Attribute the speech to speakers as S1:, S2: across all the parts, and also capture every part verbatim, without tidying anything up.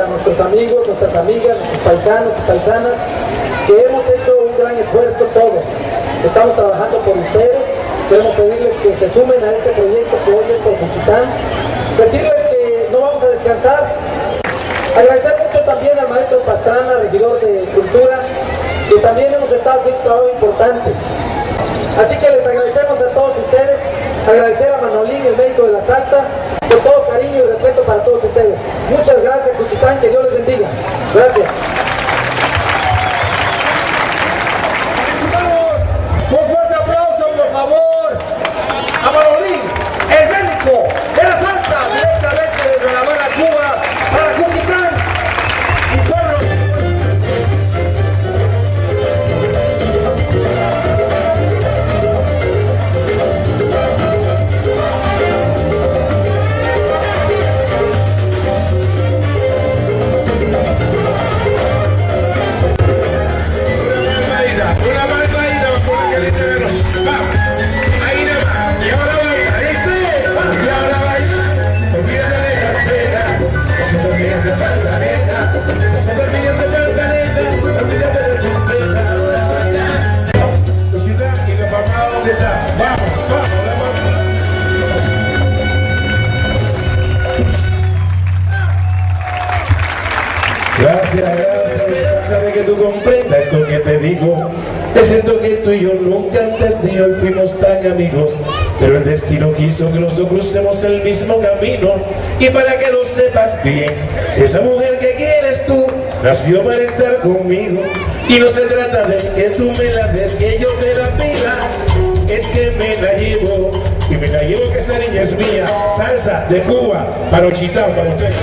S1: a nuestros amigos, nuestras amigas, nuestros paisanos y paisanas, que hemos hecho un gran esfuerzo todos. Estamos trabajando por ustedes, queremos pedirles que se sumen a este proyecto que hoy es por Juchitán, decirles que no vamos a descansar, agradecer mucho también al maestro Pastrana, regidor de Cultura, que también hemos estado haciendo un trabajo importante. Así que les agradecemos a todos ustedes, agradecer a Manolín, el médico de la salsa, con todo cariño y respeto para todos ustedes. Muchas gracias, Juchitán, que Dios les bendiga. Gracias.
S2: Vamos, un fuerte aplauso, por favor, a Manolín, el médico de la salsa, directamente desde La Habana, Cuba, para Juchitán y pueblos.
S3: Gracias, gracias, esperanza de que tú comprendas esto que te digo. Es cierto que tú y yo nunca antes de hoy fuimos tan amigos, pero el destino quiso que los dos crucemos el mismo camino. Y para que lo sepas bien, esa mujer que quieres tú nació para estar conmigo. Y no se trata de que tú me la des, que yo te la pida, es que me la llevo, y me la llevo que esa niña es mía. Salsa de Cuba, para Juchitán, para ustedes.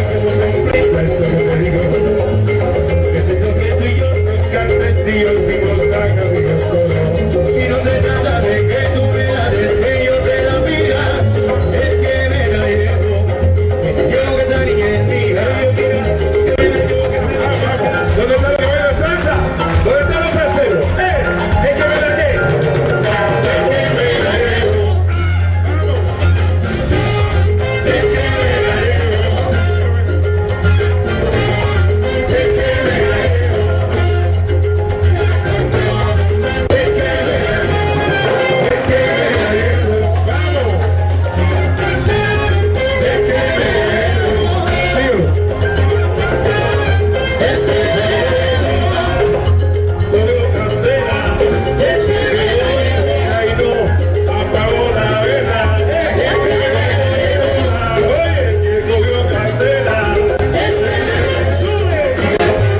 S4: Y no se trata de que tú me la des, que yo te la pida, es que me la llevo, yo que esa niña es mía.
S3: ¿Dónde está la que baila salsa? ¿Dónde están los salseros? ¡Eh! ¿Es que me la llevo?
S4: Es que me la llevo, es que me la llevo, es que me la llevo, es que me la llevo, es que me la llevo, vamos, es que me la llevo,
S3: Síguelo.
S4: es que me la llevo,
S3: Cogió candela,
S4: es que me la llevo,
S3: ay no, apagó la vela.
S4: es que me la llevo,
S3: Oye, que cogió candela.
S4: es que me la llevo.
S3: Sube.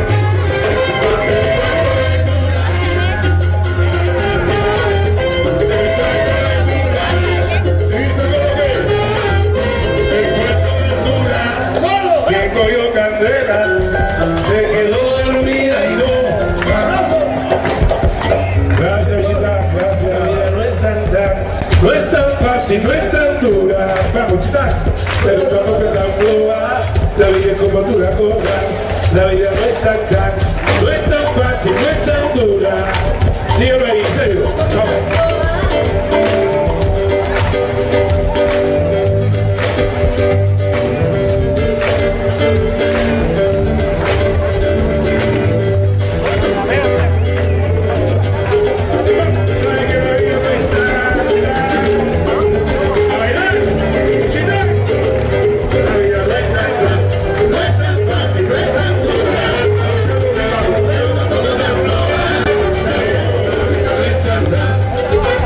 S3: Dice lo que el puerto de Sura,
S4: Solo,
S3: que cogió candela, se quedó dormida y no. Gracias, Chita, gracias. La vida no es tan tan, no es tan fácil, no es tan dura. Vamos, Chita, pero tampoco es tan floja. La vida es como tú la cobras. La vida no es tan tan, no es tan fácil, no es tan dura. Síguelo ahí, en serio. Vamos. ¿Sabe que la vida no es tan tan? A bailar, Chita. La vida no es tan tan,
S4: no es tan fácil, no es tan dura, pero tampoco tan floja. La vida no es tan tan,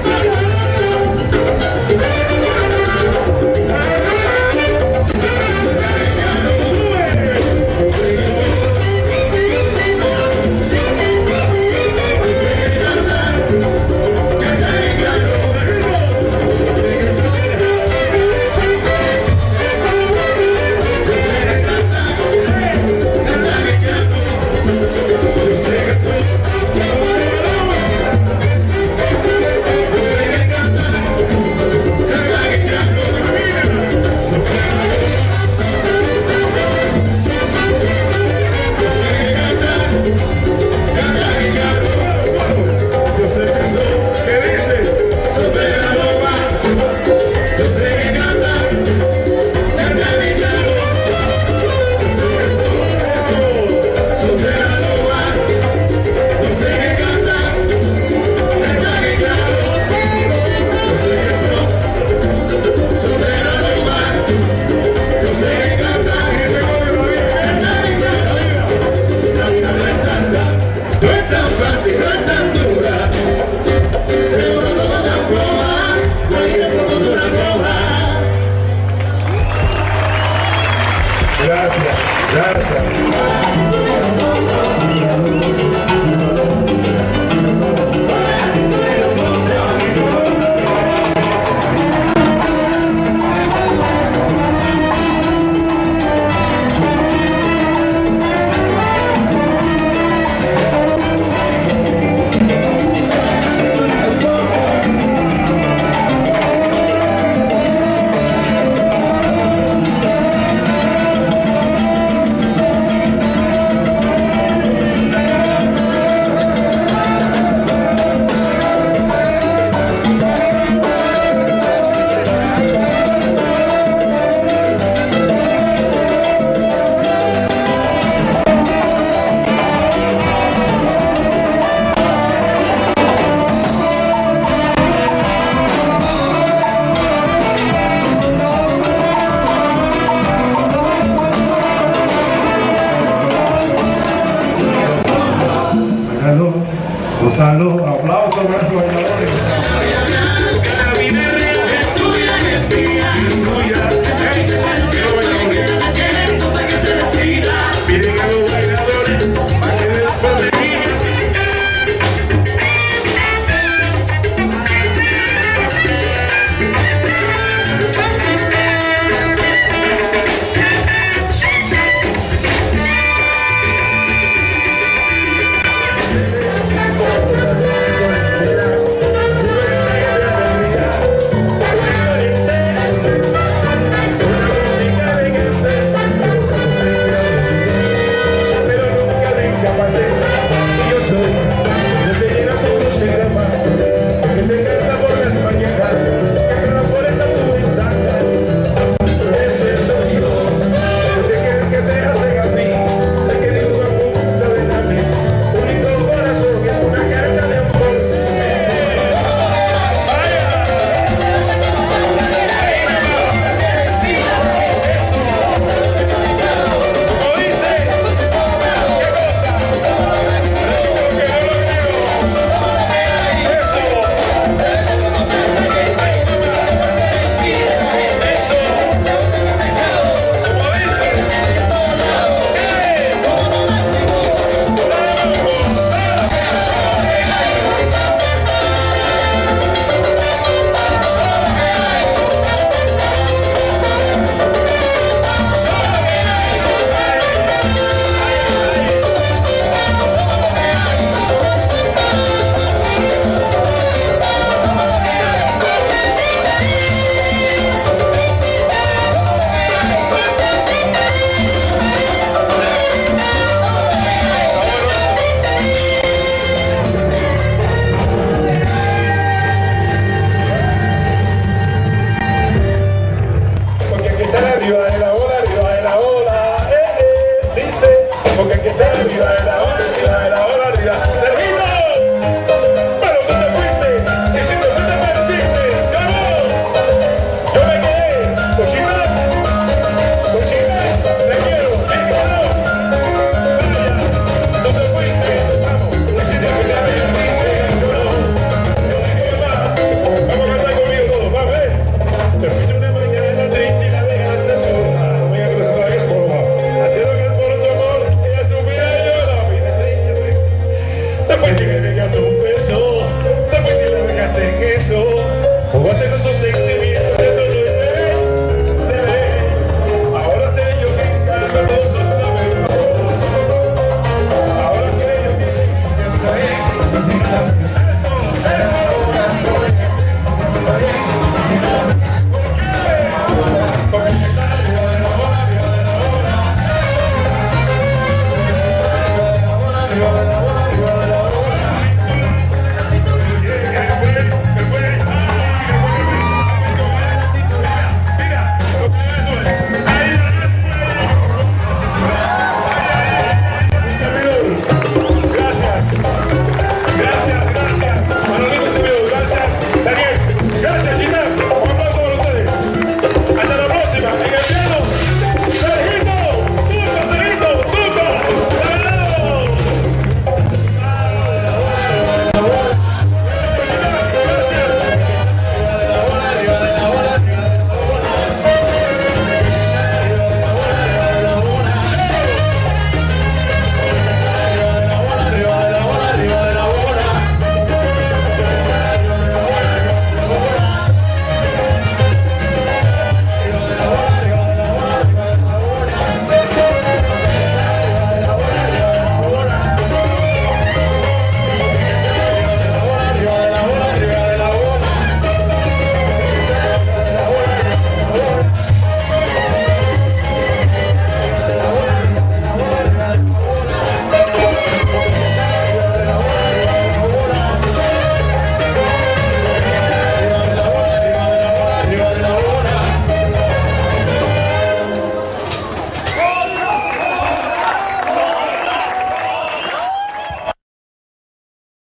S5: brazo bailador.